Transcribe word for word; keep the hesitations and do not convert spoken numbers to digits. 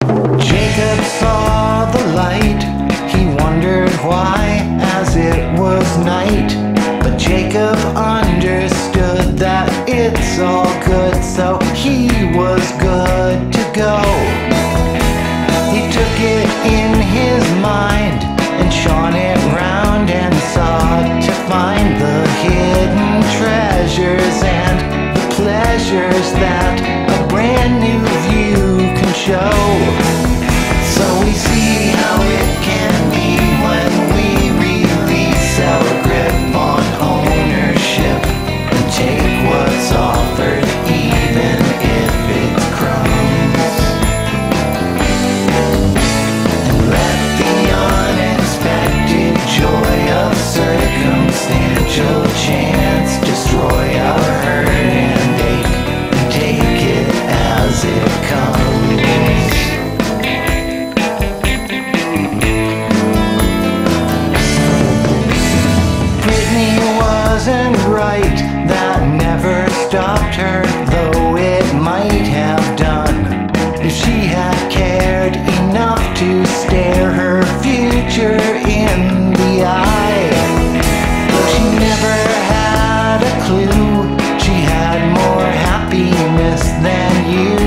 Jacob saw the light, he wondered why as it was night. But Jacob understood that it's all good, so he was good to go. He took it in his mind and shone it round and sought to find the hidden treasures and the pleasures that a brand new view can show. So we see how it can be when we release our grip on ownership and take what's offered, even if it's crumbs, and let the unexpected joy of circumstantial chance destroy our hurt and ache, and take it as it comes. Right, that never stopped her, though it might have done if she had cared enough to stare her future in the eye. Though she never had a clue, she had more happiness than you.